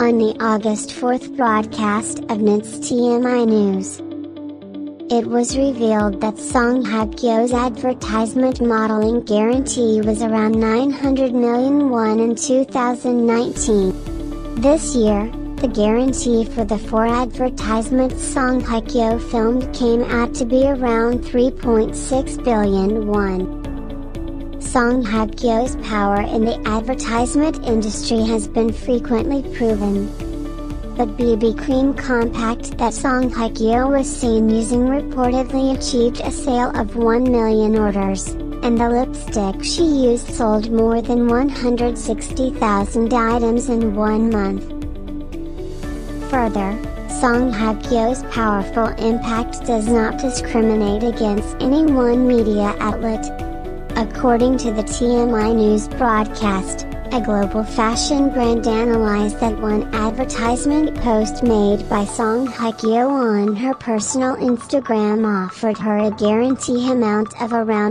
on the August 4th broadcast of NIT's TMI News. It was revealed that Song Hye-kyo's advertisement modeling guarantee was around 900 million won in 2019. This year, the guarantee for the 4 advertisements Song Hye-kyo filmed came out to be around 3.6 billion won. Song Hye-kyo's power in the advertisement industry has been frequently proven. The BB Cream compact that Song Hye-kyo was seen using reportedly achieved a sale of 1 million orders, and the lipstick she used sold more than 160,000 items in 1 month. Further, Song Hye-kyo's powerful impact does not discriminate against any one media outlet. According to the TMI News broadcast, a global fashion brand analyzed that one advertisement post made by Song Hye-kyo on her personal Instagram offered her a guarantee amount of around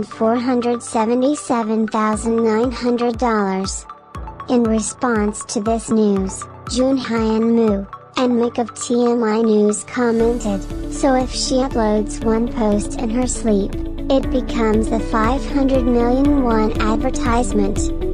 $477,900. In response to this news, Jun Hyun-moo and Mick of TMI News commented, "So if she uploads one post in her sleep, it becomes a 500 million won advertisement."